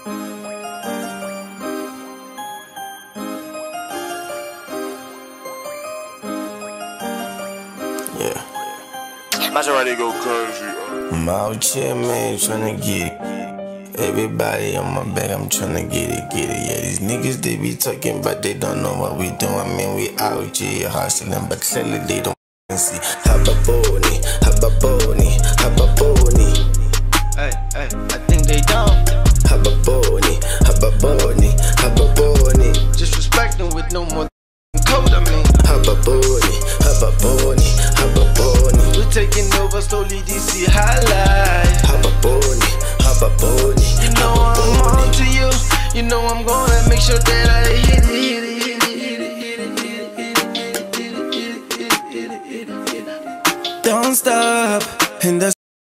Yeah. Maserati go crazy. I'm out here, man, tryna get it. Everybody on my back, I'm tryna get it. Yeah, these niggas, they be talking, but they don't know what we doing. I mean, we out here hustling, but clearly they don't see. Hababoni, hababoni, hababoni. Hey, I think they don't. Hababoni, hababoni, hababoni. Disrespecting with no more code, I mean. Hababoni, hababoni, hababoni. We're taking over slowly, DC highlight. Hababoni, hababoni. You know I'm on to you. You know I'm gonna make sure that I hit it. Don't stop.